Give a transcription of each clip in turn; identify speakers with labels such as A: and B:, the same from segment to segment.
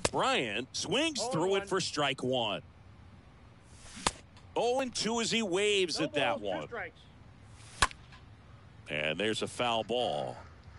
A: Bryant swings through it for strike one. 0-2 as he waves at that one. And there's a foul ball.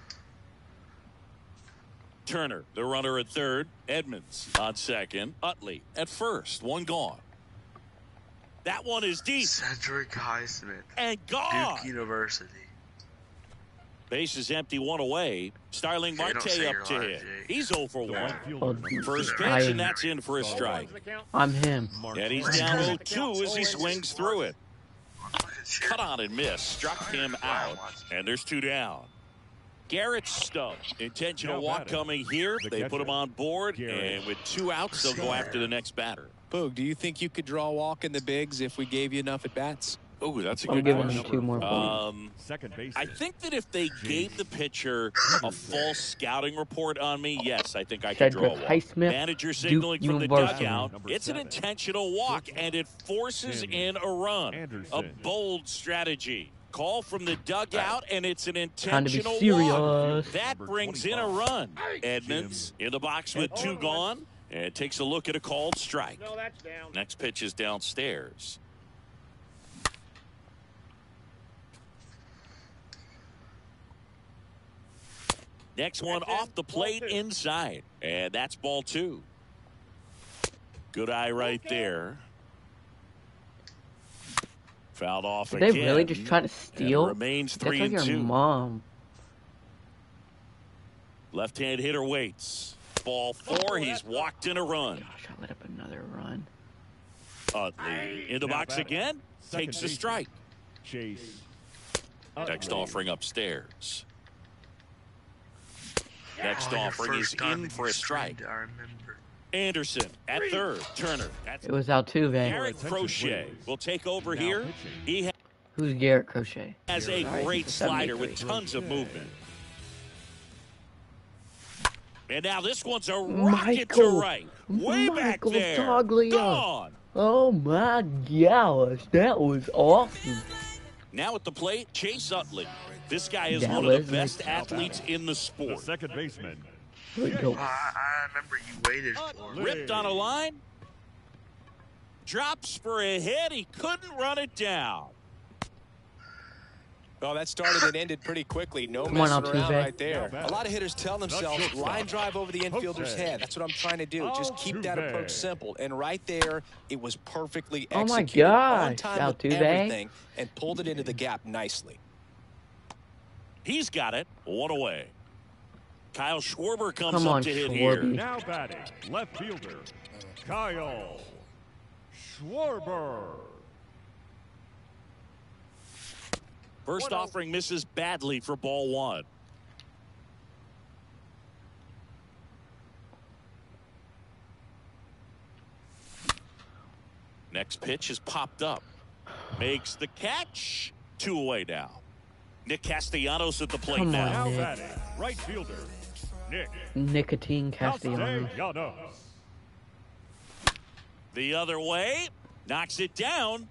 A: Turner, the runner at third. Edmonds on second. Utley at first. One gone. That one is deep.
B: Cedrick, highsmith.
A: And gone.
B: Duke University.
A: Base is empty, one away. Starling Marte up to hit. He's 0 for 1. First pitch, and that's in for a strike.
C: I'm him.
A: And he's down 0-2 as he swings through it. Cut on and miss. Struck him out. And there's 2 down. Garrett stumped. Intentional walk coming here. They put him on board. And with 2 outs, they'll go after the next batter.
D: Boog, do you think you could draw a walk in the bigs if we gave you enough at-bats?
A: Oh, that's a
C: I'm
A: good
C: giving
A: question.
C: him 2 more points.
A: I think that if they gave the pitcher a false scouting report on me, yes, I think I could draw a walk.
C: Highsmith,
A: Manager signaling
C: Duke
A: from the
C: University.
A: dugout. It's an intentional walk, and it forces in a run. A bold strategy. Call from the dugout, and it's an intentional walk. That brings in a run. Edmonds in the box with 2 gone, and takes a look at a called strike.
E: No, that's down.
A: Next pitch is downstairs. Next one off the plate inside. And that's ball 2. Good eye right there. Fouled off
C: Did
A: again.
C: they really just try to steal?
A: Remains
C: That's
A: 3-2.
C: like your mom.
A: Left-hand hitter waits. Ball 4. He's walked in a run.
C: Gosh, I let up another run.
A: Utley in the box again. Takes the strike.
E: Chase.
A: Next offering upstairs. Next offering is in for a strike. Anderson at third. Turner.
C: It was Altuve.
A: Garrett Crochet will take over here. He
C: Who's Garrett Crochet?
A: has a great slider with tons of movement. And now this one's a rocket to right. Way back there. Gone.
C: Oh my gosh, that was awesome.
A: Now at the plate, Chase Utley. This guy is one of the best athletes in the sport.
E: Second baseman.
B: I remember you waited for it.
A: Ripped on a line. Drops for a hit. He couldn't run it down.
D: Oh, that started and ended pretty quickly. No
C: Come on,
D: messing around
C: Altuve.
D: right there. A lot of hitters tell themselves, line drive over the infielder's head. That's what I'm trying to do. Just keep that approach simple. And right there, it was perfectly
C: Oh my
D: executed. On
C: gosh,
D: time with
C: Altuve.
D: everything, and pulled it into the gap nicely.
A: He's got it. 1 away. Kyle Schwarber comes
C: Come
A: up
C: on,
A: to hit
C: Schwarby.
A: here.
E: Now batting, left fielder, Kyle Schwarber.
A: First offering misses badly for ball 1. Next pitch is popped up. Makes the catch. 2 away now. Nick Castellanos at the plate
C: Come on,
A: now.
E: Now
C: Nick.
E: batting, right fielder, Nick
C: Nicotine Castellanos.
E: Castellanos.
A: The other way. Knocks it down.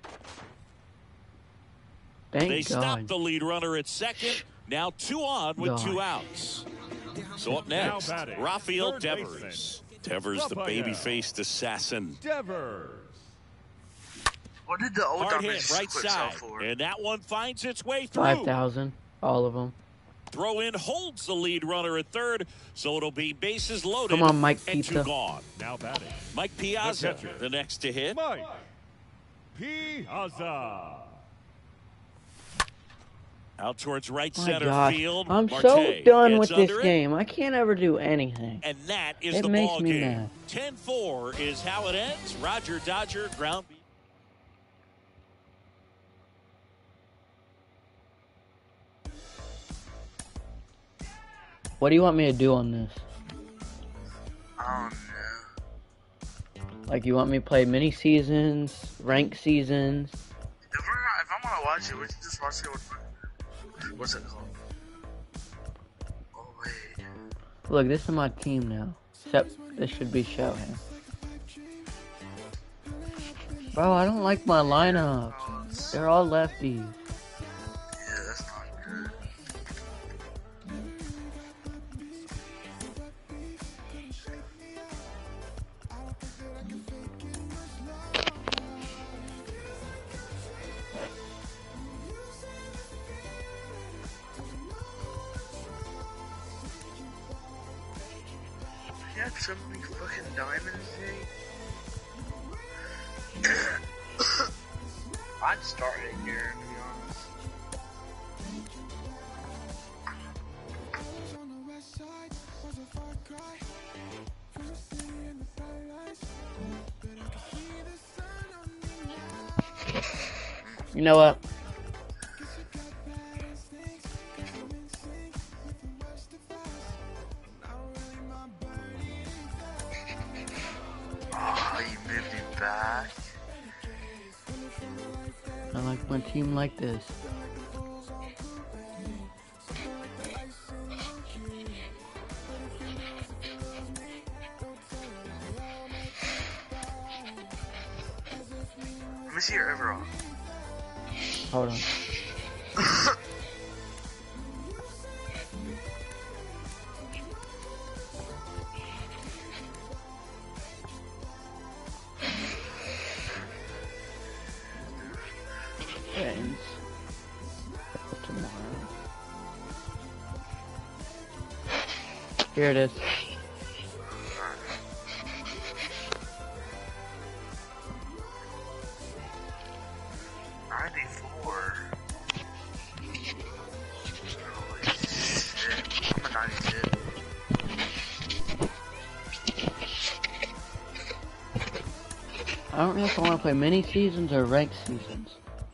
C: Thank
A: They
C: God.
A: stop the lead runner at second. Now 2 on with 2 outs. So up next,
E: Now batting,
A: Rafael
E: third
A: Devers.
E: baseman,
A: Devers, the
E: Rafael
A: baby-faced assassin.
E: Devers.
B: What did the old
A: Hard
B: Dominic
A: hit right
B: quit sell
A: side.
B: for?
A: And that one finds its way through.
C: 5,000, all of them.
A: Throw in holds the lead runner at third. So it'll be bases loaded.
C: Come on, Mike
A: and 2
C: Pizza.
A: gone.
E: Now batting,
A: Mike Piazza,
E: The catcher.
A: the next to hit.
E: Mike Piazza.
A: Out towards right
C: My
A: center
C: gosh,
A: field.
C: I'm
A: Marte
C: so done with
A: gets
C: this
A: under it.
C: game. I can't ever do anything.
A: And that is
C: It
A: the
C: makes
A: ball
C: me
A: game.
C: mad.
A: 10-4 is how it ends. Roger Dodger ground.
C: What do you want me to do on this?
B: I don't know.
C: Like, you want me to play mini seasons, rank seasons?
B: If I'm gonna watch it, we can just watch it with. What's it called? Oh wait.
C: Look, this is my team now. Except this should be Shohei. Bro, I don't like my lineup. They're all lefties.
B: Yeah, that's not good. had so many fucking diamonds, I'd start it here, to be honest.
C: You know what?
B: Oh, you moved him back.
C: I like my team like this.
B: Let me see your overall.
C: Hold on. Friends. Tomorrow. Here it is.
B: 94. Holy shit. I'm a 92.
C: I don't know if I want to play mini seasons or ranked seasons.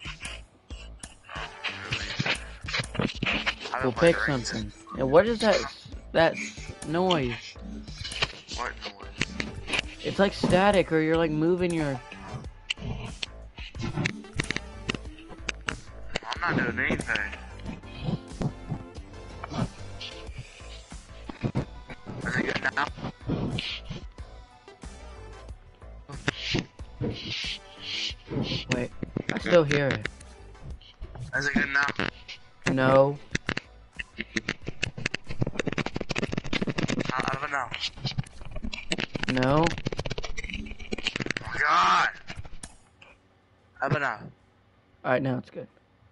C: We'll pick something. And what is that noise?
B: What noise?
C: It's like static, or you're like moving your...
B: I'm not doing anything. Is it good now?
C: Wait, I still hear it.
B: Is it good now?
C: No.
B: How about now?
C: No.
B: Oh God! How about now?
C: Alright, now it's good.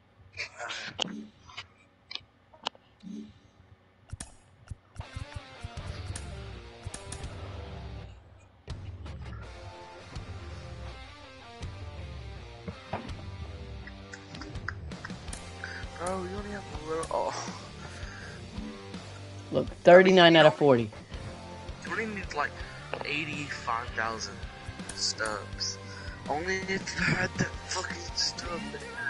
B: Bro, you only have a little. Oh.
C: Look, 39 out of 40.
B: You only need like 85,000 stubs. Only if you had that fucking stub.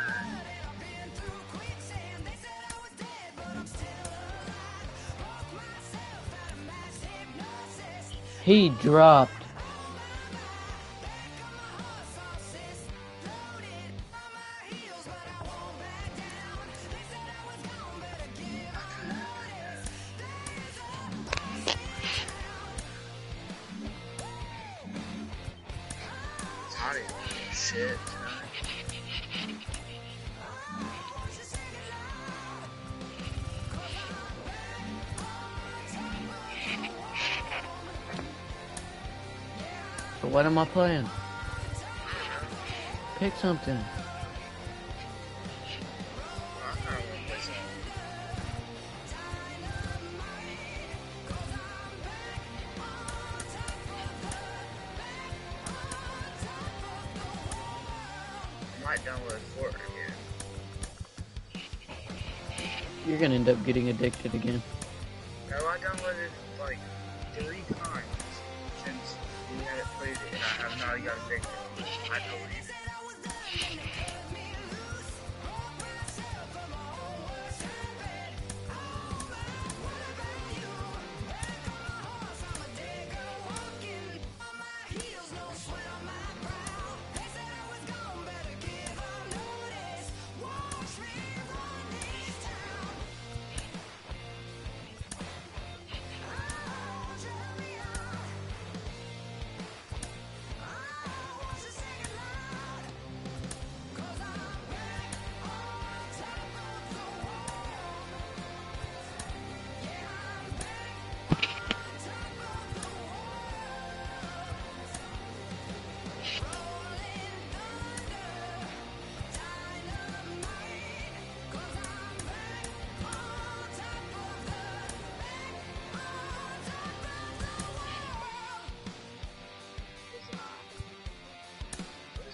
C: He dropped.
B: Shit.
C: So what am I playing? Pick something.
B: Download Fort again.
C: You're gonna end up getting addicted again.
B: No, I downloaded like 3 times since we hadn't played it, and I have now got addicted. I believe it.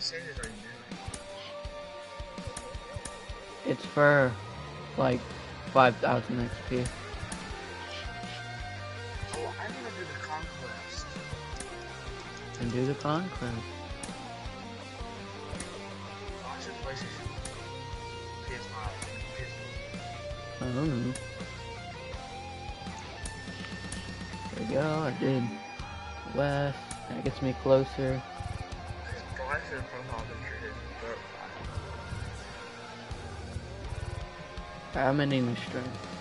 B: series are you doing?
C: It's for like 5,000 XP.
B: Oh, I want to do the conquest.
C: And do the conquest.
B: Watch the PlayStation. PS5. PS4.
C: I don't know. There we go, I did west. That gets me closer.
B: Oh, I should have profile picture his.
C: I'm ending the stream.